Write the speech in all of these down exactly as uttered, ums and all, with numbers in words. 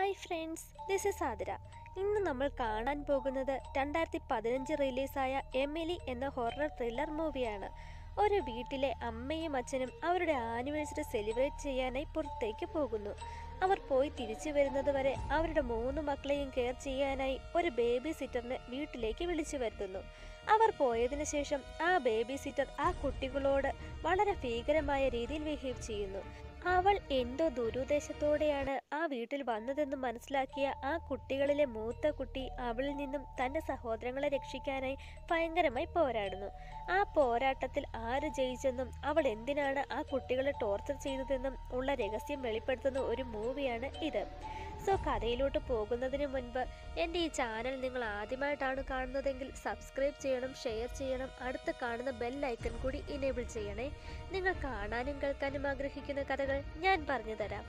Hi friends, this is Athira. ഇന്ന് നമ്മൾ കാണാൻ പോകുന്നത് രണ്ടായിരത്തി പതിനഞ്ച് റിലീസായ എമിലി എന്ന ഹൊറർ ത്രില്ലർ മൂവിയാണ്. ഒരു വീട്ടിലെ അമ്മയും അച്ഛനും അവരുടെ ആനിവേഴ്സറി സെലിബ്രേറ്റ് ചെയ്യാനായി പുറത്തേക്ക് പോകുന്നു. അവർ പോയി തിരിച്ചു വരുന്നത് വരെ അവരുടെ മൂന്ന് മക്കളെയും കെയർ ചെയ്യാനായി ഒരു ബേബി സിറ്ററിനെ വീട്ടിലേക്ക് വിളിച്ചു വരുത്തുന്നു. അവർ പോയതിനു ശേഷം ആ ബേബി സിറ്റർ ആ കുട്ടികളോട് വളരെ ഭീകരമായ രീതിയിൽ ബിഹേവ് ചെയ്യുന്നു. അവൾ എന്തോ ദുരുദ്ദേശത്തോടെയാണ് ആ വീട്ടിൽ വന്നതെന്ന് മനസ്സിലാക്കിയ ആ കുട്ടികളിലെ മൂത്ത കുട്ടി അവളിൽ നിന്നും തൻ്റെ സഹോദരങ്ങളെ രക്ഷിക്കാനായി ഭയങ്കരമായി പോരാടുന്നു. ആ പോരാട്ടത്തിൽ ആര് ജയിച്ചെന്നും അവൾ എന്തിനാണ് ആ കുട്ടികളെ ടോർച്ചർ ചെയ്തതെന്നും ഉള്ള രഹസ്യം വെളിപ്പെടുത്തുന്ന ഒരു മൂവിയാണ് ഇത്. സോ കഥയിലോട്ട് പോകുന്നതിന് മുൻപ് എൻ്റെ ഈ ചാനൽ നിങ്ങൾ ആദ്യമായിട്ടാണ് കാണുന്നതെങ്കിൽ സബ്സ്ക്രൈബ് ചെയ്യണം, ഷെയർ ചെയ്യണം, അടുത്ത് കാണുന്ന ബെൽ ഐക്കൺ കൂടി ഇനേബിൾ ചെയ്യണേ. നിങ്ങൾ കാണാനും കേൾക്കാനും ആഗ്രഹിക്കുന്ന കഥകൾ ഞാൻ പറഞ്ഞു തരാം.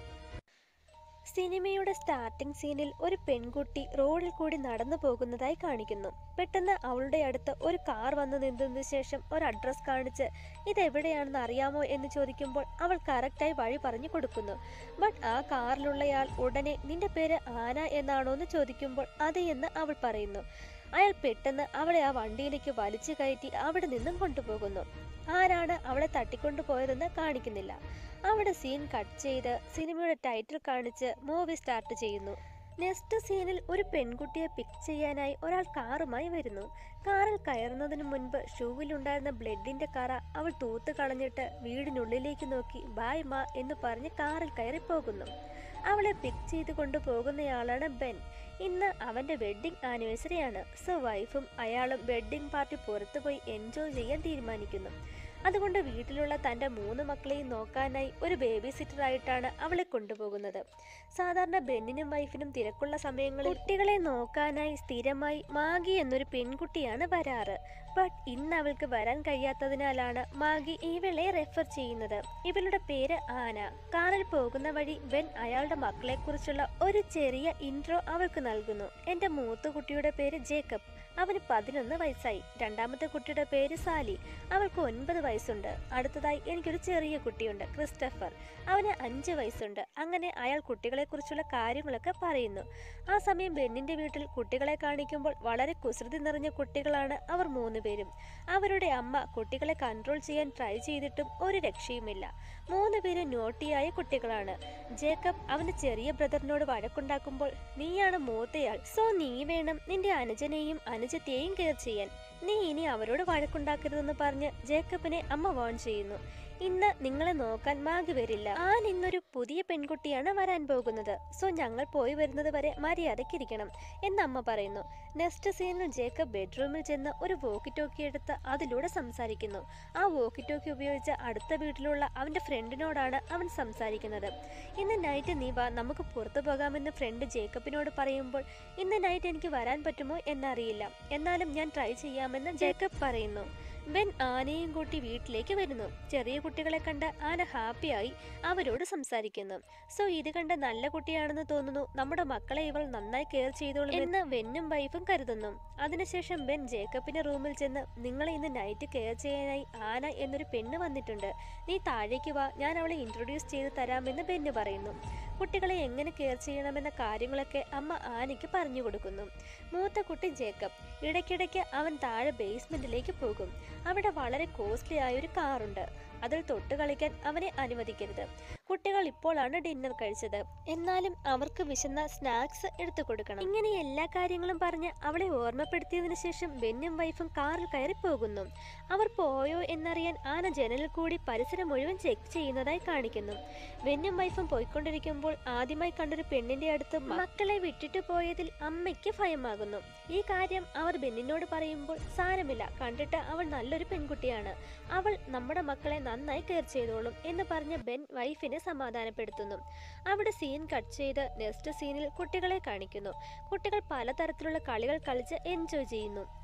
സിനിമയുടെ സ്റ്റാർട്ടിംഗ് സീനിൽ ഒരു പെൺകുട്ടി റോഡിൽ കൂടി നടന്നു പോകുന്നതായി കാണിക്കുന്നു. പെട്ടെന്ന് അവളുടെ അടുത്ത് ഒരു കാർ വന്നു നിന്നതിന് ശേഷം ഒരു അഡ്രസ് കാണിച്ച് ഇതെവിടെയാണെന്ന് അറിയാമോ എന്ന് ചോദിക്കുമ്പോൾ അവൾ കറക്റ്റായി വഴി പറഞ്ഞു കൊടുക്കുന്നു. ബട്ട് ആ കാറിലുള്ളയാൾ ഉടനെ നിന്റെ പേര് ആന എന്നാണോ എന്ന് ചോദിക്കുമ്പോൾ അതെ എന്ന് അവൾ പറയുന്നു. അയാൾ പെട്ടെന്ന് അവളെ ആ വണ്ടിയിലേക്ക് വലിച്ചു കയറ്റി അവിടെ നിന്നും കൊണ്ടുപോകുന്നു. ആരാണ് അവളെ തട്ടിക്കൊണ്ടു പോയതെന്ന് കാണിക്കുന്നില്ല. അവിടെ സീൻ കട്ട് ചെയ്ത് സിനിമയുടെ ടൈറ്റിൽ കാണിച്ച് മൂവി സ്റ്റാർട്ട് ചെയ്യുന്നു. നെക്സ്റ്റ് സീനിൽ ഒരു പെൺകുട്ടിയെ പിക്ക് ചെയ്യാനായി ഒരാൾ കാറുമായി വരുന്നു. കാറിൽ കയറുന്നതിന് മുൻപ് ഷൂവിലുണ്ടായിരുന്ന ബ്ലഡിന്റെ കറ അവൾ തൂത്ത് കളഞ്ഞിട്ട് വീടിനുള്ളിലേക്ക് നോക്കി ബായ് മാ എന്ന് പറഞ്ഞ് കാറിൽ കയറി പോകുന്നു. അവളെ പിക്ക് ചെയ്ത് കൊണ്ടുപോകുന്നയാളാണ് ബെൻ. ഇന്ന് അവന്റെ വെഡ്ഡിംഗ് ആനിവേഴ്സറി ആണ്. സോ വൈഫും അയാളും വെഡ്ഡിംഗ് പാർട്ടി പുറത്തു പോയി എൻജോയ് ചെയ്യാൻ തീരുമാനിക്കുന്നു. അതുകൊണ്ട് വീട്ടിലുള്ള തൻ്റെ മൂന്ന് മക്കളെയും നോക്കാനായി ഒരു ബേബി സിറ്ററായിട്ടാണ് അവളെ കൊണ്ടുപോകുന്നത്. സാധാരണ ബെന്നിനും വൈഫിനും തിരക്കുള്ള സമയങ്ങളിൽ കുട്ടികളെ നോക്കാനായി സ്ഥിരമായി മാഗി എന്നൊരു പെൺകുട്ടിയാണ് വരാറ്. ബട്ട് ഇന്ന് അവൾക്ക് വരാൻ കഴിയാത്തതിനാലാണ് മാഗി ഇവളെ റെഫർ ചെയ്യുന്നത്. ഇവളുടെ പേര് ആന. കാറിൽ പോകുന്ന വഴി ബെൻ അയാളുടെ മക്കളെ കുറിച്ചുള്ള ഒരു ചെറിയ ഇൻട്രോ അവൾക്ക് നൽകുന്നു. എൻ്റെ മൂത്ത കുട്ടിയുടെ പേര് ജേക്കബ്, അവന് പതിനൊന്ന് വയസ്സായി. രണ്ടാമത്തെ കുട്ടിയുടെ പേര് സാലി, അവൾക്ക് ഒൻപത് വയസ്സുണ്ട്. അടുത്തതായി എനിക്കൊരു ചെറിയ കുട്ടിയുണ്ട്, ക്രിസ്റ്റഫർ, അവന് അഞ്ച് വയസ്സുണ്ട്. അങ്ങനെ അയാൾ കുട്ടികളെ കുറിച്ചുള്ള കാര്യങ്ങളൊക്കെ പറയുന്നു. ആ സമയം ബെന്നിന്റെ വീട്ടിൽ കുട്ടികളെ കാണിക്കുമ്പോൾ വളരെ കുസൃതി നിറഞ്ഞ കുട്ടികളാണ് അവർ മൂന്ന് പേരും. അവരുടെ അമ്മ കുട്ടികളെ കൺട്രോൾ ചെയ്യാൻ ട്രൈ ചെയ്തിട്ടും ഒരു രക്ഷയുമില്ല. മൂന്ന് പേരും നോട്ടിയായ കുട്ടികളാണ്. ജേക്കബ് അവന്റെ ചെറിയ ബ്രദറിനോട് വഴക്കുണ്ടാക്കുമ്പോൾ നീയാണ് മൂത്തയാൾ, സോ നീ വേണം നിന്റെ അനുജനെയും അനുജത്തെയും കെയർ ചെയ്യാൻ, നീ ഇനി അവരോട് വഴക്കുണ്ടാക്കരുതെന്ന് പറഞ്ഞ് ജേക്കബിനെ അമ്മ വാൺ ചെയ്യുന്നു. ഇന്ന് നിങ്ങളെ നോക്കാൻ മാഗി വരില്ല. ആൻ ഇന്നൊരു പുതിയ പെൺകുട്ടിയാണ് വരാൻ പോകുന്നത്. സോ ഞങ്ങൾ പോയി വരുന്നത് വരെ മര്യാദയ്ക്കിരിക്കണം എന്ന് അമ്മ പറയുന്നു. നെക്സ്റ്റ് സീനിൽ ജേക്കബ് ബെഡ്റൂമിൽ ചെന്ന് ഒരു വോക്കി ടോക്കി എടുത്ത് അതിലൂടെ സംസാരിക്കുന്നു. ആ വോക്കി ടോക്കി ഉപയോഗിച്ച് അടുത്ത വീട്ടിലുള്ള അവന്റെ ഫ്രണ്ടിനോടാണ് അവൻ സംസാരിക്കുന്നത്. ഇന്ന് നൈറ്റ് നീ വാ, നമുക്ക് പുറത്തു പോകാമെന്ന് ഫ്രണ്ട് ജേക്കബിനോട് പറയുമ്പോൾ ഇന്ന് നൈറ്റ് എനിക്ക് വരാൻ പറ്റുമോ എന്നറിയില്ല, എന്നാലും ഞാൻ ട്രൈ ചെയ്യാമെന്ന് ജേക്കബ് പറയുന്നു. ബെൻ ആനയും കൂട്ടി വീട്ടിലേക്ക് വരുന്നു. ചെറിയ കുട്ടികളെ കണ്ട് ആന ഹാപ്പിയായി അവരോട് സംസാരിക്കുന്നു. സോ ഇത് കണ്ട് നല്ല കുട്ടിയാണെന്ന് തോന്നുന്നു, നമ്മുടെ മക്കളെ ഇവൾ നന്നായി കെയർ ചെയ്തോളും എന്ന് ബെന്നും വൈഫും കരുതുന്നു. അതിനുശേഷം ബെൻ ജേക്കബിന്റെ റൂമിൽ ചെന്ന് നിങ്ങളെ ഇന്ന് നൈറ്റ് കെയർ ചെയ്യാനായി ആന എന്നൊരു പെണ്ണ് വന്നിട്ടുണ്ട്, നീ താഴേക്ക് വാ, ഞാൻ അവളെ ഇൻട്രൊഡ്യൂസ് ചെയ്ത് തരാമെന്ന് ബെന്ന് പറയുന്നു. കുട്ടികളെ എങ്ങനെ കെയർ ചെയ്യണമെന്ന കാര്യങ്ങളൊക്കെ അമ്മ ആനയ്ക്ക് പറഞ്ഞു കൊടുക്കുന്നു. മൂത്ത കുട്ടി ജേക്കബ് ഇടയ്ക്കിടയ്ക്ക് അവൻ താഴെ ബേസ്മെന്റിലേക്ക് പോകും. അവിടെ വളരെ കോസ്റ്റ്ലി ആയ ഒരു കാറുണ്ട്, അതിൽ തൊട്ട് കളിക്കാൻ അവനെ അനുവദിക്കരുത്. കുട്ടികൾ ഇപ്പോഴാണ് ഡിന്നർ കഴിച്ചത്, എന്നാലും അവർക്ക് വിശന്ന സ്നാക്സ് എടുത്തു കൊടുക്കണം. ഇങ്ങനെ എല്ലാ കാര്യങ്ങളും പറഞ്ഞ് അവളെ ഓർമ്മപ്പെടുത്തിയതിനു ശേഷം ബെന്നും വൈഫും കാറിൽ കയറി പോകുന്നു. അവർ പോയോ എന്നറിയാൻ ആന ജനലിൽ കൂടി പരിസരം മുഴുവൻ ചെക്ക് ചെയ്യുന്നതായി കാണിക്കുന്നു. ബെന്നും വൈഫും പോയിക്കൊണ്ടിരിക്കുമ്പോൾ ആദ്യമായി കണ്ടൊരു പെണ്ണിന്റെ അടുത്ത് മക്കളെ വിട്ടിട്ട് പോയതിൽ അമ്മയ്ക്ക് ഭയമാകുന്നു. ഈ കാര്യം അവർ ബെന്നിനോട് പറയുമ്പോൾ സാരമില്ല, കണ്ടിട്ട് അവൾ നല്ലൊരു പെൺകുട്ടിയാണ്, അവൾ നമ്മുടെ മക്കളെ നന്നായി കെയർ ചെയ്തോളും എന്ന് പറഞ്ഞ് ബെൻ വൈഫിനെ സമാധാനപ്പെടുത്തുന്നു. അവിടെ സീൻ കട്ട് ചെയ്ത് നെക്സ്റ്റ് സീനിൽ കുട്ടികളെ കാണിക്കുന്നു. കുട്ടികൾ പലതരത്തിലുള്ള കളികൾ കളിച്ച് എൻജോയ് ചെയ്യുന്നു.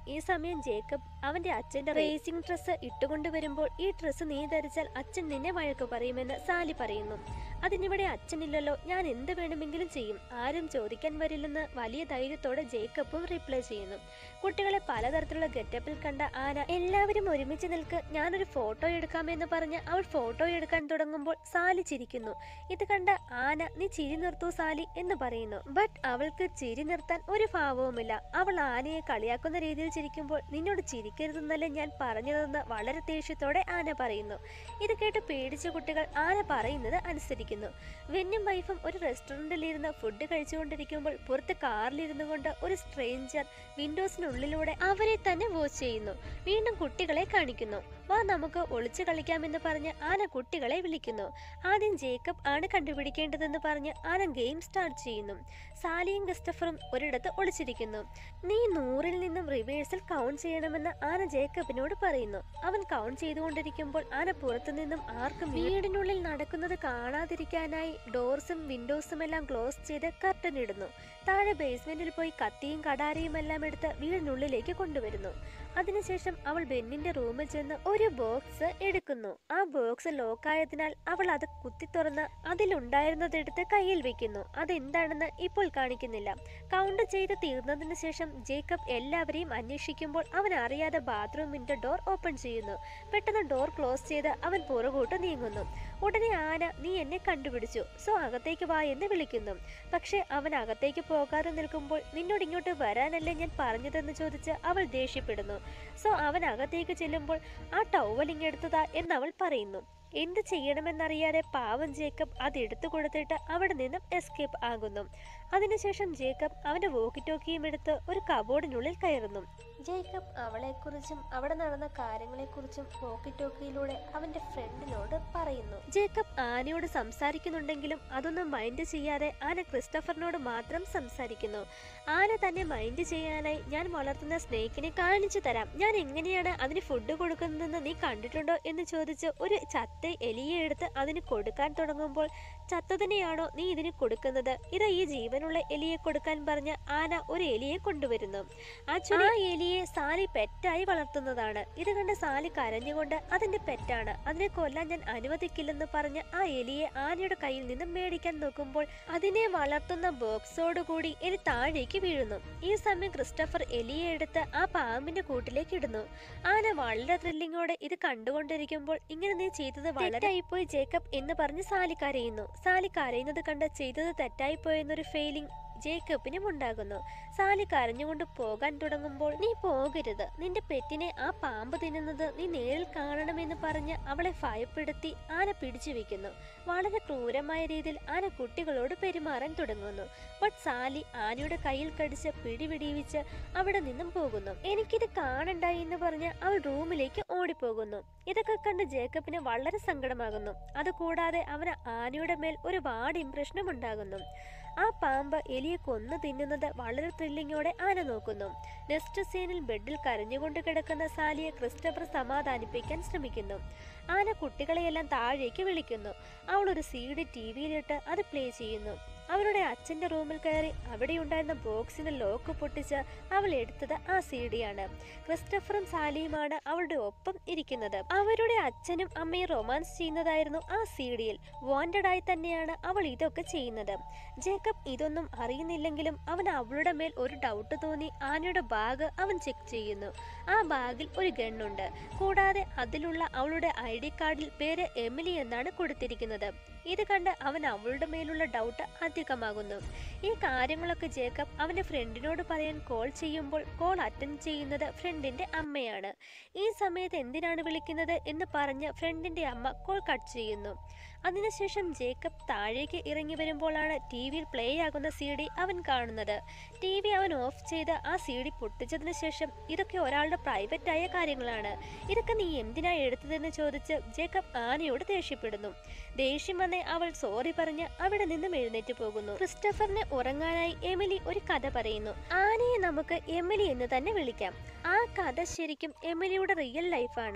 ഈ സമയം ജേക്കബ് അവന്റെ അച്ഛന്റെ റേസിംഗ് ഡ്രസ്സ് ഇട്ടുകൊണ്ട് വരുമ്പോൾ ഈ ഡ്രസ്സ് നീ ധരിച്ചാൽ അച്ഛൻ നിന്നെ വഴക്ക് പറയുമെന്ന് സാലി പറയുന്നു. അതിനിവിടെ അച്ഛനില്ലല്ലോ, ഞാൻ എന്ത് വേണമെങ്കിലും ചെയ്യും, ആരും ചോദിക്കാൻ വരില്ലെന്ന് വലിയ ധൈര്യത്തോടെ ജേക്കബും റിപ്ലൈ ചെയ്യുന്നു. കുട്ടികളെ പലതരത്തിലുള്ള ഗെറ്റപ്പിൽ കണ്ട ആന എല്ലാവരും ഒരുമിച്ച് നിൽക്ക്, ഞാനൊരു ഫോട്ടോ എടുക്കാമെന്ന് പറഞ്ഞ് അവൾ ഫോട്ടോ എടുക്കാൻ തുടങ്ങുമ്പോൾ സാലി ചിരിക്കുന്നു. ഇത് കണ്ട ആന നീ ചിരി നിർത്തൂ സാലി എന്ന് പറയുന്നു. ബട്ട് അവൾക്ക് ചിരി നിർത്താൻ ഒരു ഭാവവുമില്ല. അവൾ ആനയെ കളിയാക്കുന്ന രീതിയിൽ ചിരിക്കുമ്പോൾ നിന്നോട് ചിരിക്കരുതെന്നല്ലേ ഞാൻ പറഞ്ഞതെന്ന് വളരെ ദേഷ്യത്തോടെ ആന പറയുന്നു. ഇത് കേട്ട് പേടിച്ച കുട്ടികൾ ആന പറയുന്നത് അനുസരിക്കുന്നു. വെന്നും വൈഫും ഒരു റെസ്റ്റോറൻറ്റിൽ ഇരുന്ന് ഫുഡ് കഴിച്ചുകൊണ്ടിരിക്കുമ്പോൾ പുറത്ത് കാറിലിരുന്നു കൊണ്ട് ഒരു സ്ട്രേഞ്ചർ വിൻഡോസിനുള്ളിലൂടെ അവരെ തന്നെ വാച്ച് ചെയ്യുന്നു. വീണ്ടും കുട്ടികളെ കാണിക്കുന്നു. വാ നമുക്ക് ഒളിച്ചു കളിക്കാമെന്ന് പറഞ്ഞ് ആന കുട്ടികളെ വിളിക്കുന്നു. ആദ്യം ജേക്കബ് ആണ് കണ്ടുപിടിക്കേണ്ടതെന്ന് പറഞ്ഞ് ആന ഗെയിം സ്റ്റാർട്ട് ചെയ്യുന്നു. സാലിയും ക്രിസ്റ്റഫറും ഒരിടത്ത് ഒളിച്ചിരിക്കുന്നു. നീ നൂറിൽ നിന്നും റിവേഴ്സിൽ കൗണ്ട് ചെയ്യണമെന്ന് ആന ജേക്കബിനോട് പറയുന്നു. അവൻ കൗണ്ട് ചെയ്തുകൊണ്ടിരിക്കുമ്പോൾ ആന പുറത്തു നിന്നും ആർക്കും വീടിനുള്ളിൽ നടക്കുന്നത് കാണാതിരിക്കാനായി ഡോർസും വിൻഡോസും എല്ലാം ക്ലോസ് ചെയ്ത് കർട്ടൻ ഇടുന്നു. താഴെ ബേസ്മെന്റിൽ പോയി കത്തിയും കടാരയും എല്ലാം എടുത്ത് വീടിനുള്ളിലേക്ക് കൊണ്ടുവരുന്നു. അതിനുശേഷം അവൾ ബെന്നിന്റെ റൂമിൽ ചെന്ന് ഒരു ബോക്സ് എടുക്കുന്നു. ആ ബോക്സ് ലോക്കായതിനാൽ അവൾ അത് കുത്തി തുറന്ന് അതിലുണ്ടായിരുന്നതെടുത്ത് കയ്യിൽ വെക്കുന്നു. അതെന്താണെന്ന് ഇപ്പോൾ കാണിക്കുന്നില്ല. കൗണ്ട് ചെയ്ത് തീർന്നതിന് ശേഷം ജേക്കബ് എല്ലാവരെയും അന്വേഷിക്കുമ്പോൾ അവൻ അറിയാതെ ബാത്റൂമിന്റെ ഡോർ ഓപ്പൺ ചെയ്യുന്നു. പെട്ടെന്ന് ഡോർ ക്ലോസ് ചെയ്ത് അവൻ പുറകോട്ട് നീങ്ങുന്നു. ഉടനെ ആന നീ എന്നെ കണ്ടുപിടിച്ചു, സോ അകത്തേക്ക് വാ എന്ന് വിളിക്കുന്നു. പക്ഷെ അവൻ അകത്തേക്ക് പോകാതെ നിൽക്കുമ്പോൾ നിന്നോട് ഇങ്ങോട്ട് വരാനല്ലേ ഞാൻ പറഞ്ഞതെന്ന് ചോദിച്ച് അവൾ ദേഷ്യപ്പെടുന്നു. സോ അവൻ അകത്തേക്ക് ചെല്ലുമ്പോൾ ആ ടവലിങ് എടുത്തതാ എന്നവൾ പറയുന്നു. എന്ത് ചെയ്യണമെന്നറിയാതെ പാവം ജേക്കബ് അത് എടുത്തു കൊടുത്തിട്ട് അവിടെ നിന്നും എസ്കേപ്പ് ആകുന്നു. അതിനുശേഷം ജേക്കബ് അവന്റെ വോക്കി ടോക്കിയും എടുത്ത് ഒരു കബോർഡിനുള്ളിൽ കയറുന്നു. ജേക്കബ് അവളെക്കുറിച്ചും അവിടെ നടന്ന കാര്യങ്ങളെക്കുറിച്ചും വോക്കി ടോക്കിയിലൂടെ അവന്റെ ഫ്രണ്ടിനോട് പറയുന്നു. ജേക്കബ് ആനയോട് സംസാരിക്കുന്നുണ്ടെങ്കിലും അതൊന്നും മൈൻഡ് ചെയ്യാതെ ആന ക്രിസ്റ്റഫറിനോട് മാത്രം സംസാരിക്കുന്നു. ആന തന്നെ മൈൻഡ് ചെയ്യാനായി ഞാൻ വളർത്തുന്ന സ്നേക്കിനെ കാണിച്ചു തരാം, ഞാൻ എങ്ങനെയാണ് അതിന് ഫുഡ് കൊടുക്കുന്നതെന്ന് നീ കണ്ടിട്ടുണ്ടോ എന്ന് ചോദിച്ച് ഒരു ചത്ത എലിയെ എടുത്ത് അതിന് കൊടുക്കാൻ തുടങ്ങുമ്പോൾ ചത്തതിനെയാണോ നീ ഇതിന് കൊടുക്കുന്നത്, ഇത് ഈ ജീവനുള്ള എലിയെ കൊടുക്കാൻ പറഞ്ഞ് ആന ഒരു എലിയെ കൊണ്ടുവരുന്നു. ആ എലിയെ സാലി പെറ്റായി വളർത്തുന്നതാണ്. ഇത് കണ്ട് സാലി കരഞ്ഞുകൊണ്ട് അതിന്റെ പെറ്റാണ്, അതിനെ കൊല്ലാൻ ഞാൻ അനുവദിക്കില്ലെന്ന് പറഞ്ഞ് ആ എലിയെ ആനയുടെ കയ്യിൽ നിന്ന് മേടിക്കാൻ നോക്കുമ്പോൾ അതിനെ വളർത്തുന്ന ബോക്സോടുകൂടി എലി താഴേക്ക് വീഴുന്നു. ഈ സമയം ക്രിസ്റ്റഫർ എലിയെ എടുത്ത് ആ പാമ്പിന്റെ കൂട്ടിലേക്ക് ഇടുന്നു. ആന വളരെ ത്രില്ലിങ്ങോടെ ഇത് കണ്ടുകൊണ്ടിരിക്കുമ്പോൾ ഇങ്ങനെ നീ ചെയ്തത് തെറ്റായിപ്പോയി ജേക്കബ് എന്ന് പറഞ്ഞ് സാലി കരയുന്നു. സാലി കരയുന്നത് കണ്ട് ചെയ്തത് തെറ്റായിപ്പോയെന്നൊരു ഫീലിംഗ് ജേക്കബിനും ഉണ്ടാകുന്നു. സാലി കരഞ്ഞുകൊണ്ട് പോകാൻ തുടങ്ങുമ്പോൾ നീ പോകരുത്, നിന്റെ പെറ്റിനെ ആ പാമ്പ് തിന്നുന്നത് നീ നേരിൽ കാണണമെന്ന് പറഞ്ഞ് അവളെ ഭയപ്പെടുത്തി ആന പിടിച്ചു വെക്കുന്നു. വളരെ ക്രൂരമായ രീതിയിൽ ആന കുട്ടികളോട് പെരുമാറാൻ തുടങ്ങുന്നു. ബട്ട് സാലി ആനയുടെ കയ്യിൽ കടിച്ച് പിടിപിടിവിച്ച് അവിടെ നിന്നും പോകുന്നു. എനിക്കിത് കാണണ്ടായി എന്ന് പറഞ്ഞ് അവൾ റൂമിലേക്ക് ഓടിപ്പോകുന്നു. ഇതൊക്കെ കണ്ട് ജേക്കബിന് വളരെ സങ്കടമാകുന്നു. അതുകൂടാതെ അവന് ആനയുടെ മേൽ ഒരു വാഡ് ഇംപ്രഷനും ഉണ്ടാകുന്നു. ആ പാമ്പ് എലിയെ കൊന്നു തിന്നുന്നത് വളരെ ത്രില്ലിങ്ങോടെ ആന നോക്കുന്നു. നെക്സ്റ്റ് സീനിൽ ബെഡിൽ കരഞ്ഞുകൊണ്ട് കിടക്കുന്ന സാലിയെ ക്രിസ്റ്റഫർ സമാധാനിപ്പിക്കാൻ ശ്രമിക്കുന്നു. ആന കുട്ടികളെയെല്ലാം താഴേക്ക് വിളിക്കുന്നു. അവൾ ഒരു സി ഡി ടി വിയിലിട്ട് അത് പ്ലേ ചെയ്യുന്നു. അവരുടെ അച്ഛൻ്റെ റൂമിൽ കയറി അവിടെയുണ്ടായിരുന്ന ബോക്സിന്റെ ലോക്ക് പൊട്ടിച്ച് അവൾ എടുത്തത് ആ സി ഡിയാണ്. ക്രിസ്റ്റഫറും സാലിയുമാണ് അവളുടെ ഒപ്പം ഇരിക്കുന്നത്. അവരുടെ അച്ഛനും അമ്മയും റൊമാൻസ് ചെയ്യുന്നതായിരുന്നു ആ സി ഡിയിൽ. വാണ്ടഡായി തന്നെയാണ് അവൾ ഇതൊക്കെ ചെയ്യുന്നത്. ജേക്കബ് ഇതൊന്നും അറിയുന്നില്ലെങ്കിലും അവൻ അവളുടെ മേൽ ഒരു ഡൗട്ട് തോന്നി ആനയുടെ ബാഗ് അവൻ ചെക്ക് ചെയ്യുന്നു. ആ ബാഗിൽ ഒരു ഗണ്ണുണ്ട്. കൂടാതെ അതിലുള്ള അവളുടെ ഐ ഡി കാർഡിൽ പേര് എമിലി എന്നാണ് കൊടുത്തിരിക്കുന്നത്. ഇത് കണ്ട് അവൻ അവളുടെ മേലുള്ള ഡൗട്ട് അധികമാകുന്നു. ഈ കാര്യങ്ങളൊക്കെ ജേക്കബ് അവന്റെ ഫ്രണ്ടിനോട് പറയാൻ കോൾ ചെയ്യുമ്പോൾ കോൾ അറ്റൻഡ് ചെയ്യുന്നത് ഫ്രണ്ടിന്റെ അമ്മയാണ്. ഈ സമയത്ത് എന്തിനാണ് വിളിക്കുന്നത് എന്ന് പറഞ്ഞ് ഫ്രണ്ടിന്റെ അമ്മ കോൾ കട്ട് ചെയ്യുന്നു. അതിനുശേഷം ജേക്കബ് താഴേക്ക് ഇറങ്ങി വരുമ്പോഴാണ് ടി വിയിൽ പ്ലേ ആകുന്ന സി ഡി അവൻ കാണുന്നത്. ടി വി അവൻ ഓഫ് ചെയ്ത് ആ സി ഡി പൊട്ടിച്ചതിന് ശേഷം ഇതൊക്കെ ഒരാളുടെ പ്രൈവറ്റ് ആയ കാര്യങ്ങളാണ്, ഇതൊക്കെ നീ എന്തിനാ എടുത്തതെന്ന് ചോദിച്ച് ജേക്കബ് ആനയോട് ദേഷ്യപ്പെടുന്നു. ദേഷ്യം വന്നേ അവൾ സോറി പറഞ്ഞ് അവിടെ നിന്നും എഴുന്നേറ്റ് പോകുന്നു. ക്രിസ്റ്റഫറിന് ഉറങ്ങാനായി എമിലി ഒരു കഥ പറയുന്നു. ആനയെ നമുക്ക് എമിലി എന്ന് തന്നെ വിളിക്കാം. ആ കഥ ശരിക്കും എമിലിയുടെ റിയൽ ലൈഫാണ്.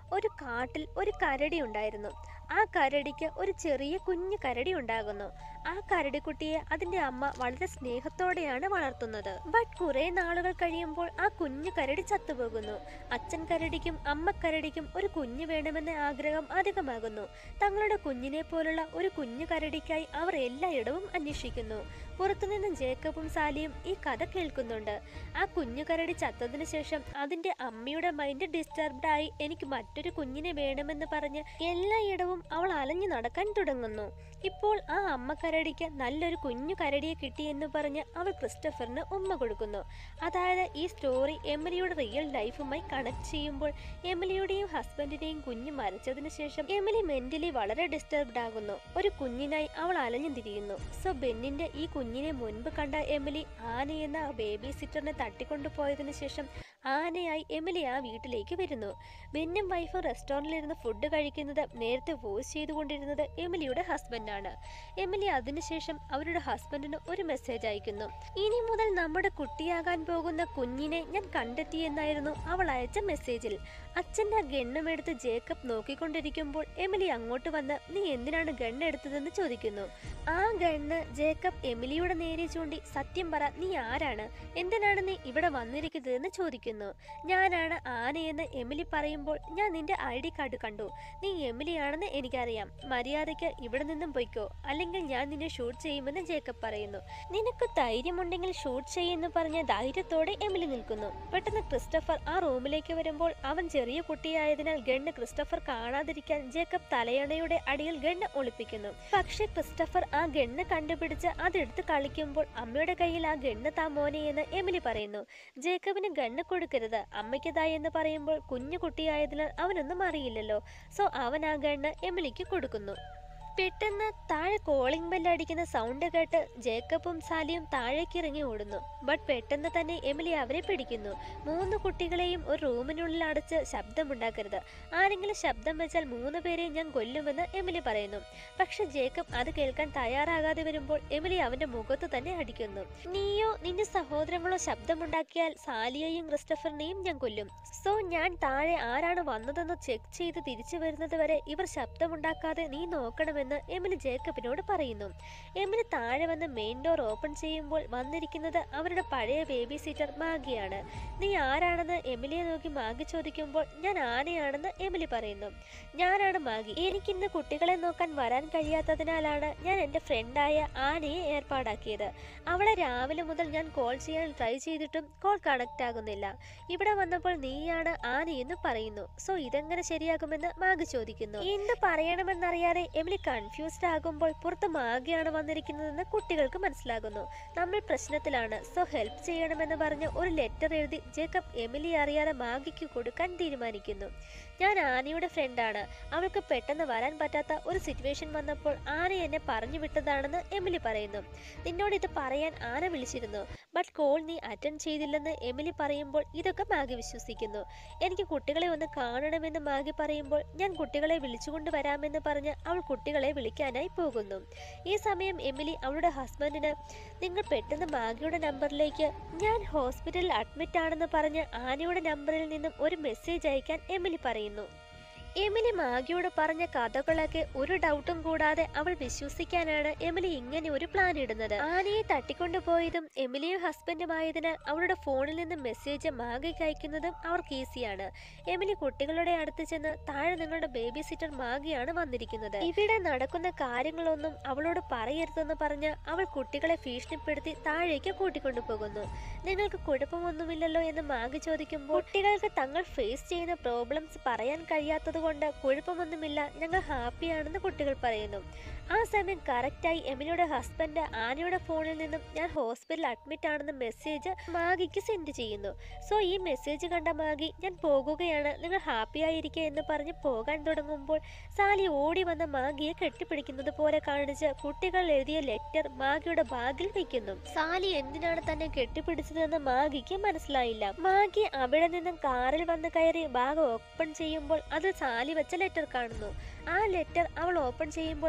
ഒരു കാട്ടിൽ ഒരു കരടി ഉണ്ടായിരുന്നു. ആ കരടിക്ക് ഒരു ചെറിയ കുഞ്ഞു കരടി ഉണ്ടാകുന്നു. ആ കരടിക്കുട്ടിയെ അതിന്റെ അമ്മ വളരെ സ്നേഹത്തോടെയാണ് വളർത്തുന്നത്. ബട്ട് കുറെ നാളുകൾ കഴിയുമ്പോൾ ആ കുഞ്ഞു കരടി ചത്തുപോകുന്നു. അച്ഛൻ കരടിക്കും അമ്മ കരടിക്കും ഒരു കുഞ്ഞു വേണമെന്ന ആഗ്രഹം അധികമാകുന്നു. തങ്ങളുടെ കുഞ്ഞിനെ പോലുള്ള ഒരു കുഞ്ഞു കരടിക്കായി അവർ എല്ലായിടവും അന്വേഷിക്കുന്നു. പുറത്തുനിന്ന് ജേക്കബും സാലിയും ഈ കഥ കേൾക്കുന്നുണ്ട്. ആ കുഞ്ഞു കരടി ചത്തതിനു ശേഷം അതിന്റെ അമ്മയുടെ മൈൻഡ് ഡിസ്റ്റർബ്ഡ് ആയി എനിക്ക് മറ്റൊരു കുഞ്ഞിനെ വേണമെന്ന് പറഞ്ഞ് എല്ലായിടവും അവൾ അലഞ്ഞു നടക്കാൻ തുടങ്ങുന്നു. ഇപ്പോൾ ആ അമ്മ കരടിക്ക് നല്ലൊരു കുഞ്ഞു കരടിയെ കിട്ടിയെന്ന് പറഞ്ഞ് അവൾ ക്രിസ്റ്റഫറിന് ഉമ്മ കൊടുക്കുന്നു. അതായത് ഈ സ്റ്റോറി എമിലിയുടെ റിയൽ ലൈഫുമായി കണക്ട് ചെയ്യുമ്പോൾ എമിലിയുടെയും ഹസ്ബൻഡിന്റെയും കുഞ്ഞ് മരിച്ചതിന് ശേഷം എമിലി മെന്റലി വളരെ ഡിസ്റ്റർബ്ഡ് ആകുന്നു. ഒരു കുഞ്ഞിനായി അവൾ അലഞ്ഞു തിരിയുന്നു. സോ ബെന്നിന്റെ ഈ കുഞ്ഞിനെ മുൻപ് കണ്ട എമിലി ആന എന്ന ബേബി സിറ്ററിനെ തട്ടിക്കൊണ്ടുപോയതിനു ശേഷം ആനയായി എമിലി ആ വീട്ടിലേക്ക് വരുന്നു. ബെന്നും വൈഫും റെസ്റ്റോറൻറ്റിലിരുന്ന് ഫുഡ് കഴിക്കുന്നത് നേരത്തെ വോയിസ് ചെയ്തുകൊണ്ടിരുന്നത് എമിലിയുടെ ഹസ്ബൻഡാണ്. എമിലി അതിനുശേഷം അവരുടെ ഹസ്ബൻഡിന് ഒരു മെസ്സേജ് അയക്കുന്നു. ഇനി മുതൽ നമ്മുടെ കുട്ടിയാകാൻ പോകുന്ന കുഞ്ഞിനെ ഞാൻ കണ്ടെത്തിയെന്നായിരുന്നു അവൾ അയച്ച മെസ്സേജിൽ. അച്ഛൻ്റെ ഗണ്ണമെടുത്ത് ജേക്കബ് നോക്കിക്കൊണ്ടിരിക്കുമ്പോൾ എമിലി അങ്ങോട്ട് വന്ന് നീ എന്തിനാണ് ഗണ്ണെടുത്തതെന്ന് ചോദിക്കുന്നു. ആ ഗണ്ണ് ജേക്കബ് എമിലിയുടെ നേരെ ചൂണ്ടി സത്യം പറ, നീ ആരാണ്, എന്തിനാണ് നീ ഇവിടെ വന്നിരിക്കുന്നതെന്ന് ചോദിക്കുന്നു. ഞാനാണ് ആനയെന്ന് എമിലി പറയുമ്പോൾ ഞാൻ നിന്റെ ഐ ഡി കാർഡ് കണ്ടു, നീ എമിലിയാണെന്ന് എനിക്കറിയാം, മര്യാദയ്ക്ക് ഇവിടെ നിന്നും പൊയ്ക്കോ അല്ലെങ്കിൽ ഞാൻ നിന്നെ ഷൂട്ട് ചെയ്യുമെന്ന് ജേക്കബ് പറയുന്നു. നിനക്ക് ധൈര്യമുണ്ടെങ്കിൽ ഷൂട്ട് ചെയ്യുമെന്ന് പറഞ്ഞ ധൈര്യത്തോടെ എമിലി നിൽക്കുന്നു. പെട്ടെന്ന് ക്രിസ്റ്റഫർ ആ റൂമിലേക്ക് വരുമ്പോൾ അവൻ ചെറിയ കുട്ടിയായതിനാൽ ഗണ്ണ് ക്രിസ്റ്റഫർ കാണാതിരിക്കാൻ ജേക്കബ് തലയണയുടെ അടിയിൽ ഗണ്ണ് ഒളിപ്പിക്കുന്നു. പക്ഷെ ക്രിസ്റ്റഫർ ആ ഗണ്ണ് കണ്ടുപിടിച്ച് അതെടുത്ത് കളിക്കുമ്പോൾ അമ്മയുടെ കയ്യിൽ ആ ഗണ്ണ് താ മോനെ എന്ന് എമിലി പറയുന്നു. ജേക്കബിന് ഗണ്ണ് കൊടുക്കരുത്, അമ്മയ്ക്കതായി എന്ന് പറയുമ്പോൾ കുഞ്ഞു കുട്ടിയായതിനാൽ അവനൊന്നും അറിയില്ലല്ലോ. സോ അവൻ ആ ഗണ്ണ് എമിലിക്ക് കൊടുക്കുന്നു. പെട്ടെന്ന് താഴെ കോളിംഗ് ബെല്ലടിക്കുന്ന സൗണ്ട് കേട്ട് ജേക്കബും സാലിയും താഴേക്ക് ഇറങ്ങി ഓടുന്നു. ബട്ട് പെട്ടെന്ന് തന്നെ എമിലി അവരെ പിടിക്കുന്നു. മൂന്ന് കുട്ടികളെയും ഒരു റൂമിനുള്ളിൽ അടച്ച് ശബ്ദമുണ്ടാക്കരുത്, ആരെങ്കിലും ശബ്ദം വെച്ചാൽ മൂന്ന് പേരെയും ഞാൻ കൊല്ലുമെന്ന് എമിലി പറയുന്നു. പക്ഷെ ജേക്കബ് അത് കേൾക്കാൻ തയ്യാറാകാതെ വരുമ്പോൾ എമിലി അവന്റെ മുഖത്ത് തന്നെ അടിക്കുന്നു. നീയോ നിന്റെ സഹോദരങ്ങളോ ശബ്ദമുണ്ടാക്കിയാൽ സാലിയെയും ക്രിസ്റ്റഫറിനെയും ഞാൻ കൊല്ലും. സോ ഞാൻ താഴെ ആരാണ് വന്നതെന്ന് ചെക്ക് ചെയ്ത് തിരിച്ചു വരുന്നത് വരെ ഇവർ ശബ്ദമുണ്ടാക്കാതെ നീ നോക്കണമെന്ന് എമിലി ജേക്കബിനോട് പറയുന്നു. എമിലി താഴെ വന്ന് മെയിൻ ഡോർ ഓപ്പൺ ചെയ്യുമ്പോൾ വന്നിരിക്കുന്നത് അവരുടെ പഴയ ബേബി സിറ്റർ മാഗിയാണ്. നീ ആരാണെന്ന് എമിലിയെ നോക്കി മാഗി ചോദിക്കുമ്പോൾ ഞാൻ ആനയാണെന്ന് എമിലി പറയുന്നു. ഞാനാണ് മാഗി, എനിക്കിന്ന് കുട്ടികളെ നോക്കാൻ വരാൻ കഴിയാത്തതിനാലാണ് ഞാൻ എൻ്റെ ഫ്രണ്ടായ ആനയെ ഏർപ്പാടാക്കിയത്. അവളെ രാവിലെ മുതൽ ഞാൻ കോൾ ചെയ്യാൻ ട്രൈ ചെയ്തിട്ടും കോൾ കണക്റ്റ് ആകുന്നില്ല. ഇവിടെ വന്നപ്പോൾ നീയാണ് ആനയെന്ന് പറയുന്നു. സോ ഇതെങ്ങനെ ശരിയാകുമെന്ന് മാഗി ചോദിക്കുന്നു. എന്ത് പറയണമെന്നറിയാതെ എമിലി കൺഫ്യൂസ്ഡ് ആകുമ്പോൾ പുറത്ത് മാഗിയാണ് വന്നിരിക്കുന്നതെന്ന് കുട്ടികൾക്ക് മനസ്സിലാകുന്നു. നമ്മൾ പ്രശ്നത്തിലാണ്, സോ ഹെൽപ്പ് ചെയ്യണമെന്ന് പറഞ്ഞ് ഒരു ലെറ്റർ എഴുതി ജേക്കബ് എമിലി അറിയാതെ മാഗിക്ക് കൊടുക്കാൻ തീരുമാനിക്കുന്നു. ഞാൻ ആനയുടെ ഫ്രണ്ടാണ്, അവൾക്ക് പെട്ടെന്ന് വരാൻ പറ്റാത്ത ഒരു സിറ്റുവേഷൻ വന്നപ്പോൾ ആന എന്നെ പറഞ്ഞു വിട്ടതാണെന്ന് എമിലി പറയുന്നു. നിന്നോട് ഇത് പറയാൻ ആന വിളിച്ചിരുന്നു, ബട്ട് കോൾ നീ അറ്റൻഡ് ചെയ്തില്ലെന്ന് എമിലി പറയുമ്പോൾ ഇതൊക്കെ മാഗി വിശ്വസിക്കുന്നു. എനിക്ക് കുട്ടികളെ ഒന്ന് കാണണമെന്ന് മാഗി പറയുമ്പോൾ ഞാൻ കുട്ടികളെ വിളിച്ചുകൊണ്ട് വരാമെന്ന് പറഞ്ഞ് അവൾ കുട്ടികളെ വിളിക്കാനായി പോകുന്നു. ഈ സമയം എമിലി അവളുടെ ഹസ്ബൻഡിന് നിങ്ങൾ പെട്ടെന്ന് മാഗിയുടെ നമ്പറിലേക്ക് ഞാൻ ഹോസ്പിറ്റലിൽ അഡ്മിറ്റ് ആണെന്ന് പറഞ്ഞ് ആനയുടെ നമ്പറിൽ നിന്നും ഒരു മെസ്സേജ് അയക്കാൻ എമിലി പറയുന്നു. എമിലി മാഗിയോട് പറഞ്ഞ കഥകളൊക്കെ ഒരു ഡൗട്ടും കൂടാതെ അവൾ വിശ്വസിക്കാനാണ് എമിലി ഇങ്ങനെ ഒരു പ്ലാൻ ഇടുന്നത്. ആനയെ തട്ടിക്കൊണ്ടുപോയതും എമിലിയും ഹസ്ബൻഡുമായതിനാൽ അവളുടെ ഫോണിൽ നിന്ന് മെസ്സേജ് മാഗിക്ക് അയക്കുന്നതും അവർക്ക് ഈസിയാണ്. എമിലി കുട്ടികളുടെ അടുത്ത് ചെന്ന് താഴെ നിങ്ങളുടെ ബേബി സിറ്റർ മാഗിയാണ് വന്നിരിക്കുന്നത്, ഇവിടെ നടക്കുന്ന കാര്യങ്ങളൊന്നും അവളോട് പറയരുതെന്ന് പറഞ്ഞ് അവൾ കുട്ടികളെ ഭീഷണിപ്പെടുത്തി താഴേക്ക് കൂട്ടിക്കൊണ്ടുപോകുന്നു. നിങ്ങൾക്ക് കുഴപ്പമൊന്നുമില്ലല്ലോ എന്ന് മാഗി ചോദിക്കുമ്പോൾ കുട്ടികൾക്ക് തങ്ങൾ ഫേസ് ചെയ്യുന്ന പ്രോബ്ലംസ് പറയാൻ കഴിയാത്തത് കൊണ്ട് കുഴപ്പമൊന്നുമില്ല, ഞങ്ങൾ ഹാപ്പിയാണെന്ന് കുട്ടികൾ പറയുന്നു. ആ സമയം കറക്റ്റായി എമിലിയുടെ ഹസ്ബൻഡ് ആനയുടെ ഫോണിൽ നിന്നും ഞാൻ ഹോസ്പിറ്റലിൽ അഡ്മിറ്റ് ആണെന്ന് മെസ്സേജ് മാഗിക്ക് സെൻഡ് ചെയ്യുന്നു. സോ ഈ മെസ്സേജ് കണ്ട മാഗി ഞാൻ പോകുകയാണ്, നിങ്ങൾ ഹാപ്പി ആയിരിക്കുക എന്ന് പറഞ്ഞ് പോകാൻ തുടങ്ങുമ്പോൾ സാലി ഓടി വന്ന മാഗിയെ കെട്ടിപ്പിടിക്കുന്നത് പോലെ കാണിച്ച് കുട്ടികൾ എഴുതിയ ലെറ്റർ മാഗിയുടെ ബാഗിൽ വയ്ക്കുന്നു. സാലി എന്തിനാണ് തന്നെ കെട്ടിപ്പിടിച്ചതെന്ന് മാഗിക്ക് മനസ്സിലായില്ല. മാഗി അവിടെ നിന്നും കാറിൽ വന്ന് കയറി ബാഗ് ഓപ്പൺ ചെയ്യുമ്പോൾ അതിൽ സാലി വെച്ച ലെറ്റർ കാണുന്നു. ആ ലെറ്റർ അവൾ ഓപ്പൺ ചെയ്യുമ്പോൾ പെട്ടെന്ന്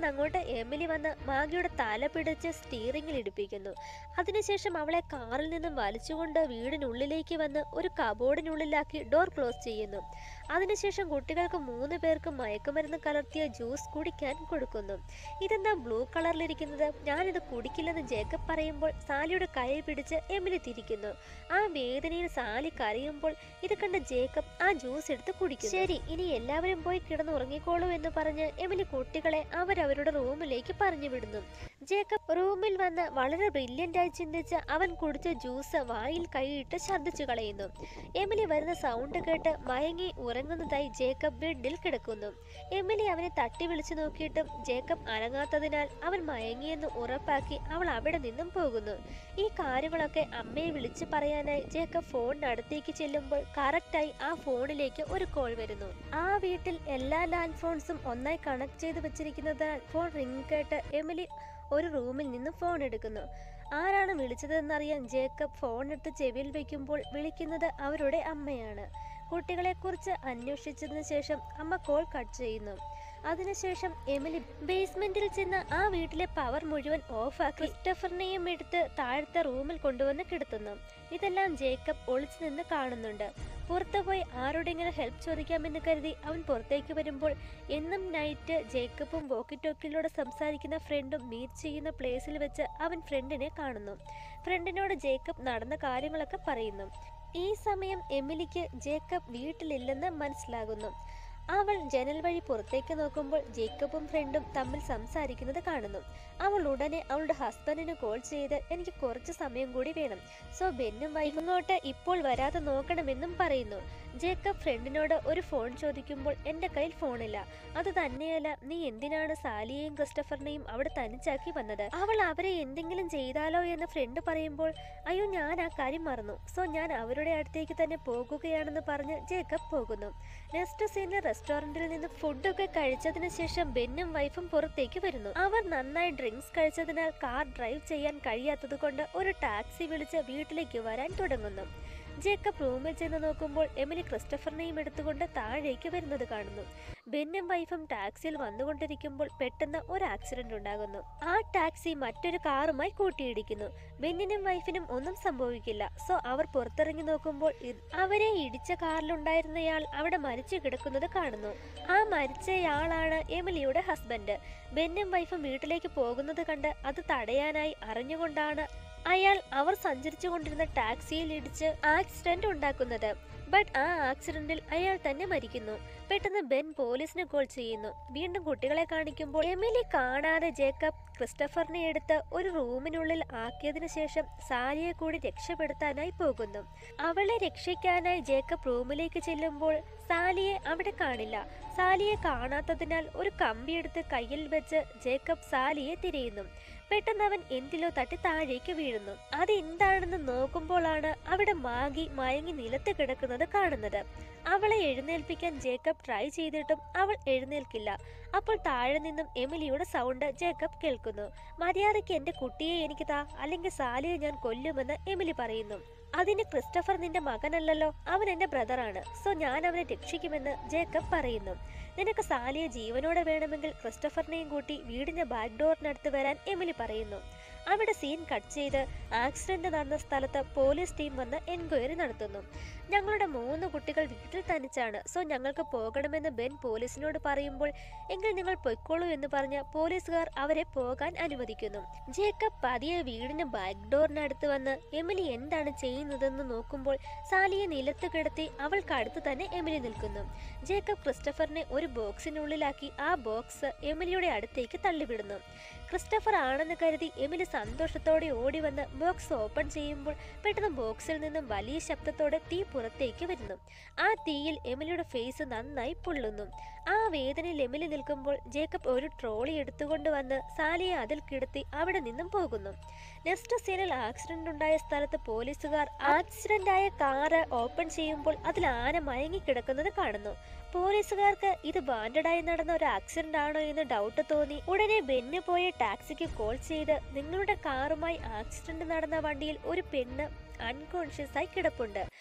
പെട്ടെന്ന് അങ്ങോട്ട് എമിലി വന്ന് മാഗിയുടെ തല പിടിച്ച് സ്റ്റീറിംഗിൽ ഇടിപ്പിക്കുന്നു. അതിനുശേഷം അവളെ കാറിൽ നിന്നും വലിച്ചുകൊണ്ട് വീടിനുള്ളിലേക്ക് വന്ന് ഒരു കബോർഡിനുള്ളിലാക്കി ഡോർ ക്ലോസ് ചെയ്യുന്നു. അതിനുശേഷം കുട്ടികൾക്ക് മൂന്ന് പേർക്ക് മയക്കുമരുന്ന് കലർത്തിയ ജ്യൂസ് കുടിക്കാൻ കൊടുക്കുന്നു. ഇതെന്താ ബ്ലൂ കളറിലിരിക്കുന്നത്? ഞാനിത് കുടിക്കില്ലെന്ന് ജേക്കബ് പറയുമ്പോൾ സാലിയുടെ കൈ പിടിച്ച് എമിലി തിരിക്കുന്നു. ആ വേദനയിൽ സാലി കരയുമ്പോൾ ഇത് കണ്ട ജേക്കബ് ആ ജ്യൂസ് എടുത്ത് കുടിക്കും. ശരി, ഇനി എല്ലാവരും പോയി കിടന്നുറങ്ങിക്കോളൂ എന്ന് പറഞ്ഞ് എമിലി കുട്ടികളെ അവരവരുടെ റൂമിലേക്ക് പറഞ്ഞു വിടുന്നു. ജേക്കബ് റൂമിൽ വന്ന് വളരെ ബ്രില്യൻ്റ് ആയി ചിന്തിച്ച് അവൻ കുടിച്ച ജ്യൂസ് വായിൽ കൈയിട്ട് ഛർദ്ദിച്ചു കളയുന്നു. എമിലി വരുന്ന സൗണ്ട് കേട്ട് മയങ്ങി ഉറങ്ങുന്നതായി ജേക്കബ് ബെഡിൽ കിടക്കുന്നു. എമിലി അവനെ തട്ടി വിളിച്ചു നോക്കിയിട്ടും ജേക്കബ് അനങ്ങാത്തതിനാൽ അവൻ മയങ്ങിയെന്ന് ഉറപ്പാക്കി അവൾ അവിടെ നിന്നും പോകുന്നു. ഈ കാര്യങ്ങളൊക്കെ അമ്മയെ വിളിച്ചു പറയാനായി ജേക്കബ് ഫോണിനടുത്തേക്ക് ചെല്ലുമ്പോൾ കറക്റ്റായി ആ ഫോണിലേക്ക് ഒരു കോൾ വരുന്നു. ആ വീട്ടിൽ എല്ലാ ലാൻഡ് ഫോൺസും ഒന്നായി കണക്ട് ചെയ്ത് വെച്ചിരിക്കുന്നതിനാൽ ഫോൺ റിംഗ് കേട്ട് എമിലി ഒരു റൂമിൽ നിന്ന് ഫോൺ എടുക്കുന്നു. ആരാണ് വിളിച്ചതെന്നറിയാൻ ജേക്കബ് ഫോൺ എടുത്ത് ചെവിയിൽ വയ്ക്കുമ്പോൾ വിളിക്കുന്നത് അവരുടെ അമ്മയാണ്. കുട്ടികളെക്കുറിച്ച് അന്വേഷിച്ചതിന് ശേഷം അമ്മ കോൾ കട്ട് ചെയ്യുന്നു. അതിനുശേഷം എമിലി ബേസ്മെന്റിൽ ചെന്ന് ആ വീട്ടിലെ പവർ മുഴുവൻ ഓഫാക്കി ക്രിസ്റ്റഫറിനെയും എടുത്ത് താഴത്തെ റൂമിൽ കൊണ്ടുവന്ന് കിടത്തുന്നു. ഇതെല്ലാം ജേക്കബ് ഒളിച്ചു നിന്ന് കാണുന്നുണ്ട്. പുറത്തു പോയി ആരോടെങ്കിലും ഹെൽപ്പ് ചോദിക്കാമെന്ന് കരുതി അവൻ പുറത്തേക്ക് വരുമ്പോൾ എന്നും നൈറ്റ് ജേക്കബും വോക്കി ടോക്കിലൂടെ സംസാരിക്കുന്ന ഫ്രണ്ടും മീറ്റ് ചെയ്യുന്ന പ്ലേസിൽ വെച്ച് അവൻ ഫ്രണ്ടിനെ കാണുന്നു. ഫ്രണ്ടിനോട് ജേക്കബ് നടന്ന കാര്യങ്ങളൊക്കെ പറയുന്നു. ഈ സമയം എമിലിക്ക് ജേക്കബ് വീട്ടിലില്ലെന്ന് മനസ്സിലാകുന്നു. അവൾ ജനൽ വഴി പുറത്തേക്ക് നോക്കുമ്പോൾ ജേക്കബും ഫ്രണ്ടും തമ്മിൽ സംസാരിക്കുന്നത് കാണുന്നു. അവൾ ഉടനെ അവളുടെ ഹസ്ബൻഡിന് കോൾ ചെയ്ത് എനിക്ക് കുറച്ച് സമയം കൂടി വേണം, സോ ബെന്നും വൈകുന്നോട്ട് ഇപ്പോൾ വരാതെ നോക്കണമെന്നും പറയുന്നു. ജേക്കബ് ഫ്രണ്ടിനോട് ഒരു ഫോൺ ചോദിക്കുമ്പോൾ എൻ്റെ കയ്യിൽ ഫോണില്ല. അത് തന്നെയല്ല, നീ എന്തിനാണ് സാലിയെയും ക്രിസ്റ്റഫറിനെയും അവിടെ തനിച്ചാക്കി വന്നത്? അവൾ അവരെ എന്തെങ്കിലും ചെയ്താലോ എന്ന് ഫ്രണ്ട് പറയുമ്പോൾ അയ്യോ ഞാൻ ആ കാര്യം മറന്നു, സോ ഞാൻ അവരുടെ അടുത്തേക്ക് തന്നെ പോകുകയാണെന്ന് പറഞ്ഞ് ജേക്കബ് പോകുന്നു. നെക്സ്റ്റ് സീനിൽ റെസ്റ്റോറന്റിൽ നിന്ന് ഫുഡൊക്കെ കഴിച്ചതിന് ശേഷം ബെന്നും വൈഫും പുറത്തേക്ക് വരുന്നു. അവർ നന്നായി ഡ്രിങ്ക്സ് കഴിച്ചതിനാൽ കാർ ഡ്രൈവ് ചെയ്യാൻ കഴിയാത്തത് കൊണ്ട് ഒരു ടാക്സി വിളിച്ച് വീട്ടിലേക്ക് വരാൻ തുടങ്ങുന്നു. ജേക്കബ് റൂമിൽ ചെന്ന് നോക്കുമ്പോൾ എമിലി ക്രിസ്റ്റഫറിനെയും എടുത്തുകൊണ്ട് താഴേക്ക് വരുന്നത് കാണുന്നു. ബെന്നും വൈഫും ടാക്സിയിൽ വന്നുകൊണ്ടിരിക്കുമ്പോൾ പെട്ടെന്ന് ഒരു ആക്സിഡന്റ് ഉണ്ടാകുന്നു. ആ ടാക്സി മറ്റൊരു കാറുമായി കൂട്ടിയിടിക്കുന്നു. ബെന്നിനും വൈഫിനും ഒന്നും സംഭവിക്കില്ല. സോ അവർ പുറത്തിറങ്ങി നോക്കുമ്പോൾ അവരെ ഇടിച്ച കാറിലുണ്ടായിരുന്നയാൾ അവിടെ മരിച്ചു കിടക്കുന്നത് കാണുന്നു. ആ മരിച്ചയാളാണ് എമിലിയുടെ ഹസ്ബൻഡ്. ബെന്നും വൈഫും വീട്ടിലേക്ക് പോകുന്നത് കണ്ട് അത് തടയാനായി അറിഞ്ഞുകൊണ്ടാണ് അയാൾ അവർ സഞ്ചരിച്ചു കൊണ്ടിരുന്ന ടാക്സിയിൽ ഇടിച്ച് ആക്സിഡന്റ് ഉണ്ടാക്കുന്നത്. ബട്ട് ആ ആക്സിഡന്റിൽ അയാൾ തന്നെ മരിക്കുന്നു. പെട്ടെന്ന് ബെൻ പോലീസിന് കോൾ ചെയ്യുന്നു. വീണ്ടും കുട്ടികളെ കാണിക്കുമ്പോൾ എമിലി കാണാതെ ജേക്കബ് ക്രിസ്റ്റഫറിനെ എടുത്ത് ഒരു റൂമിനുള്ളിൽ ആക്കിയതിനു ശേഷം സാലിയെ കൂടി രക്ഷപ്പെടുത്താനായി പോകുന്നു. അവളെ രക്ഷിക്കാനായി ജേക്കബ് റൂമിലേക്ക് ചെല്ലുമ്പോൾ സാലിയെ അവിടെ കാണില്ല. സാലിയെ കാണാത്തതിനാൽ ഒരു കമ്പിയെടുത്ത് കയ്യിൽ വെച്ച് ജേക്കബ് സാലിയെ തിരയുന്നു. പെട്ടെന്ന് അവൻ എന്തിലോ തട്ടി താഴേക്ക് വീഴുന്നു. അത് എന്താണെന്ന് നോക്കുമ്പോഴാണ് അവിടെ മാഗി മയങ്ങി നിലത്ത് കിടക്കുന്നത് കാണുന്നത്. അവളെ എഴുന്നേൽപ്പിക്കാൻ ജേക്കബ് ട്രൈ ചെയ്തിട്ടും അവൾ എഴുന്നേൽക്കില്ല. അപ്പോൾ താഴെ നിന്നും എമിലിയുടെ സൗണ്ട് ജേക്കബ് കേൾക്കുന്നു. മര്യാദയ്ക്ക് എന്റെ കുട്ടിയെ എനിക്ക് താ, അല്ലെങ്കിൽ സാലിയെ ഞാൻ കൊല്ലുമെന്ന് എമിലി പറയുന്നു. അതിന് ക്രിസ്റ്റഫർ നിന്റെ മകനല്ലല്ലോ, അവൻ എന്റെ ബ്രദറാണ്, സോ ഞാൻ അവനെ രക്ഷിക്കുമെന്ന് ജേക്കബ് പറയുന്നു. നിനക്ക് സാലിയെ ജീവനോടെ വേണമെങ്കിൽ ക്രിസ്റ്റഫറിനെയും കൂട്ടി വീടിന്റെ ബാക്ക് ഡോറിനടുത്ത് വരാൻ എമിലി പറയുന്നു. അവിടെ സീൻ കട്ട് ചെയ്ത് ആക്സിഡന്റ് നടന്ന സ്ഥലത്ത് പോലീസ് ടീം വന്ന് എൻക്വയറി നടത്തുന്നു. ഞങ്ങളുടെ മൂന്ന് കുട്ടികൾ വീട്ടിൽ തനിച്ചാണ്, സോ ഞങ്ങൾക്ക് പോകണമെന്ന് ബെൻ പോലീസിനോട് പറയുമ്പോൾ എങ്കിൽ നിങ്ങൾ പൊയ്ക്കോളൂ എന്ന് പറഞ്ഞ് പോലീസുകാർ അവരെ പോകാൻ അനുവദിക്കുന്നു. ജേക്കബ് പതിയെ വീടിന് ബാക്ക് ഡോറിനടുത്ത് വന്ന് എമിലി എന്താണ് ചെയ്യുന്നതെന്ന് നോക്കുമ്പോൾ സാലിയെ നിലത്ത് കിടത്തി അവൾക്ക് അടുത്ത് തന്നെ എമിലി നിൽക്കുന്നു. ജേക്കബ് ക്രിസ്റ്റഫറിനെ ഒരു ബോക്സിനുള്ളിലാക്കി ആ ബോക്സ് എമിലിയുടെ അടുത്തേക്ക് തള്ളിവിടുന്നു. ക്രിസ്റ്റഫർ ആണെന്ന് കരുതി എമിലി സന്തോഷത്തോടെ ഓടി വന്ന് ബോക്സ് ഓപ്പൺ ചെയ്യുമ്പോൾ പെട്ടെന്ന് ബോക്സിൽ നിന്നും വലിയ ശബ്ദത്തോടെ തീ പുറത്തേക്ക് വരുന്നു. ആ തീയിൽ എമിലിയുടെ ഫേസ് നന്നായി പൊള്ളുന്നു. ആ വേദനയിൽ എമിലി നിൽക്കുമ്പോൾ ജേക്കബ് ഒരു ട്രോളി എടുത്തുകൊണ്ട് വന്ന് സാലിയെ അതിൽ കിടത്തി അവിടെ നിന്നും പോകുന്നു. നെക്സ്റ്റ് സീനിൽ ആക്സിഡന്റ് ഉണ്ടായ സ്ഥലത്ത് പോലീസുകാർ ആക്സിഡന്റ് ആയ കാറ് ഓപ്പൺ ചെയ്യുമ്പോൾ അതിൽ ആന മയങ്ങി കിടക്കുന്നത് കാണുന്നു. പോലീസുകാർക്ക് ഇത് ബാൻഡഡായി നടന്ന ഒരു ആക്സിഡന്റ് ആണോ എന്ന് ഡൗട്ട് തോന്നി. ഉടനെ ബെന്ന് പോയ ടാക്സിക്ക് കോൾ ചെയ്ത് നിങ്ങളുടെ കാറുമായി ആക്സിഡന്റ് നടന്ന വണ്ടിയിൽ ഒരു പെണ്ണ് അൺകോൺഷ്യസ് ആയി കിടപ്പുണ്ട്,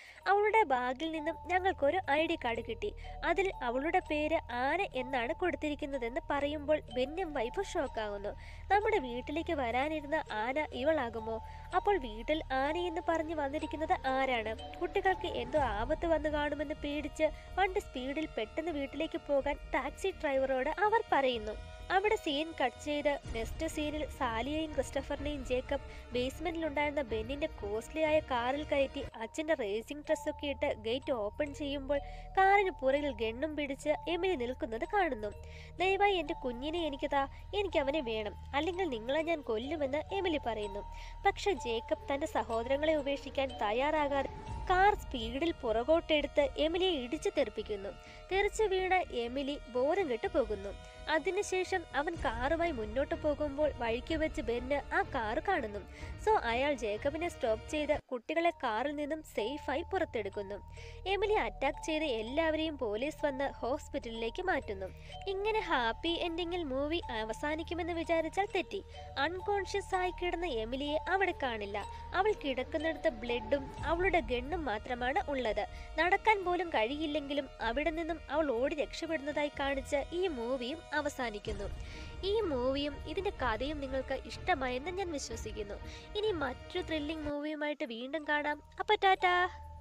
അവളുടെ ബാഗിൽ നിന്നും ഞങ്ങൾക്കൊരു ഐ ഡി കാർഡ് കിട്ടി. അതിൽ അവളുടെ പേര് ആന എന്നാണ് കൊടുത്തിരിക്കുന്നതെന്ന് പറയുമ്പോൾ ബെന്നും വൈഫും ഷോക്കാകുന്നു. നമ്മുടെ വീട്ടിലേക്ക് വരാനിരുന്ന ആന ഇവളാകുമോ? അപ്പോൾ വീട്ടിൽ ആനയെന്ന് പറഞ്ഞു വന്നിരിക്കുന്നത് ആരാണ്? കുട്ടികൾക്ക് എന്തോ ആപത്ത് വന്നു കാണുമെന്ന് പേടിച്ച് വണ്ടി സ്പീഡിൽ പെട്ടെന്ന് വീട്ടിലേക്ക് പോകാൻ ടാക്സി ഡ്രൈവറോട് അവർ പറയുന്നു. അവിടെ സീൻ കട്ട് ചെയ്ത് നെക്സ്റ്റ് സീനിൽ സാലിയെയും ക്രിസ്റ്റഫറിനെയും ജേക്കബ് ബേസ്മെന്റിലുണ്ടായിരുന്ന ബെന്നിന്റെ കോസ്റ്റ്ലി ആയ കാറിൽ കയറ്റി അച്ഛന്റെ റേസിംഗ് ഡ്രസ്സൊക്കെ ഇട്ട് ഗേറ്റ് ഓപ്പൺ ചെയ്യുമ്പോൾ കാറിന് പുറകിൽ ഗണ്ണും പിടിച്ച് എമിലി നിൽക്കുന്നത് കാണുന്നു. ദയവായി എന്റെ കുഞ്ഞിനെ എനിക്ക് താ, എനിക്ക് അവനെ വേണം, അല്ലെങ്കിൽ നിങ്ങളെ ഞാൻ കൊല്ലുമെന്ന് എമിലി പറയുന്നു. പക്ഷെ ജേക്കബ് തന്റെ സഹോദരങ്ങളെ ഉപേക്ഷിക്കാൻ തയ്യാറാകാതെ കാർ സ്പീഡിൽ പുറകോട്ടെടുത്ത് എമിലിയെ ഇടിച്ചു തെറിപ്പിക്കുന്നു. തെറിച്ചു വീണ എമിലി ബോധം കെട്ടു പോകുന്നു. അതിനുശേഷം അവൻ കാറുമായി മുന്നോട്ട് പോകുമ്പോൾ വഴിക്ക് വെച്ച് ബെന്ന് ആ കാറ് കാണുന്നു. സോ അയാൾ ജേക്കബിനെ സ്റ്റോപ്പ് ചെയ്ത് കുട്ടികളെ കാറിൽ നിന്നും സേഫായി പുറത്തെടുക്കുന്നു. എമിലി അറ്റാക്ക് ചെയ്ത് എല്ലാവരെയും പോലീസ് വന്ന് ഹോസ്പിറ്റലിലേക്ക് മാറ്റുന്നു. ഇങ്ങനെ ഹാപ്പി എൻഡിങ്ങിൽ മൂവി അവസാനിക്കുമെന്ന് വിചാരിച്ചാൽ തെറ്റി. അൺകോൺഷ്യസ് ആയി കിടന്ന എമിലിയെ അവിടെ കാണില്ല. അവൾ കിടക്കുന്നിടത്ത് ബ്ലഡും അവളുടെ ഗണ്ണും മാത്രമാണ് ഉള്ളത്. നടക്കാൻ പോലും കഴിയില്ലെങ്കിലും അവിടെ നിന്നും അവൾ ഓടി രക്ഷപ്പെടുന്നതായി കാണിച്ച് ഈ മൂവിയും അവസാനിക്കുന്നു. ഈ മൂവിയും ഇതിന്റെ കഥയും നിങ്ങൾക്ക് ഇഷ്ടമായെന്ന് ഞാൻ വിശ്വസിക്കുന്നു. ഇനി മറ്റൊരു ത്രില്ലിംഗ് മൂവിയുമായിട്ട് വീണ്ടും കാണാം. അപ്പൊ ടാറ്റാ.